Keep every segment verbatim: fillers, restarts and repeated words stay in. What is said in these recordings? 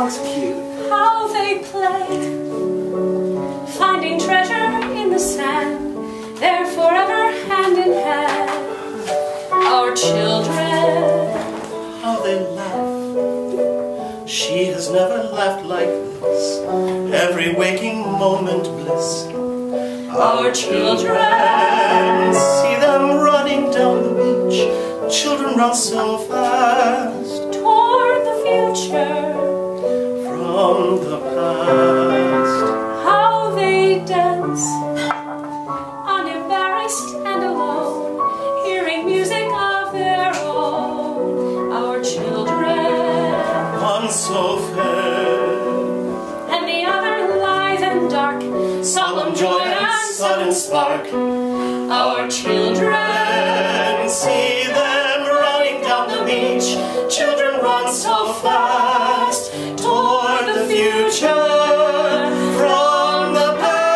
dog's cute. How they play, finding treasure in the sand. They're forever hand in hand. Our children, how they laugh. She has never laughed like this. Every waking moment bliss. our children, see them running down the beach. Children run so fast toward the future from the past. How they dance, unembarrassed and alone, hearing music of their own. Our children, One so fair and the other lithe and dark, solemn joy and sudden spark. Our children, see them running down the beach. Children run so fast toward the future from the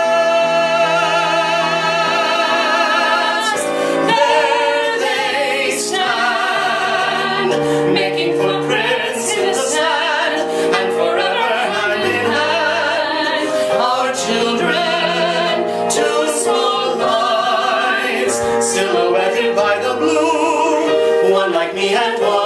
past. There they stand, making footprints in the sand, and forever hand in hand. Our children, two small lives, silhouetted by the blue, one like me and one